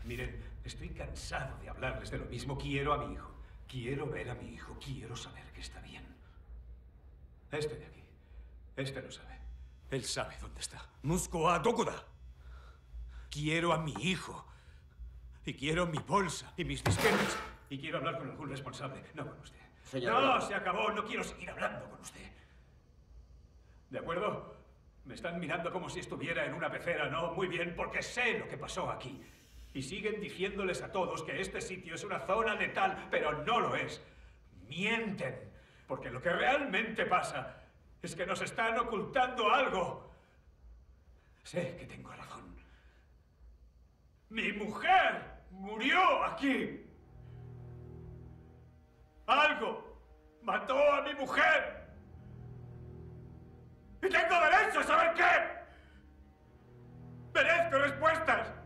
Miren, estoy cansado de hablarles de lo mismo. Quiero a mi hijo. Quiero ver a mi hijo. Quiero saber que está bien. Este de aquí. Este lo sabe. Él sabe dónde está. Muskoa Dokuda. Quiero a mi hijo. Y quiero mi bolsa y mis disquetes. Y quiero hablar con algún responsable, no con usted. Señor. No, se acabó. No quiero seguir hablando con usted. ¿De acuerdo? Me están mirando como si estuviera en una pecera, ¿no? Muy bien, porque sé lo que pasó aquí. Y siguen diciéndoles a todos que este sitio es una zona letal, pero no lo es. Mienten. Porque lo que realmente pasa es que nos están ocultando algo. Sé que tengo razón. ¡Mi mujer murió aquí! ¡Algo mató a mi mujer! ¡Y tengo derecho a saber qué! ¡Merezco respuestas!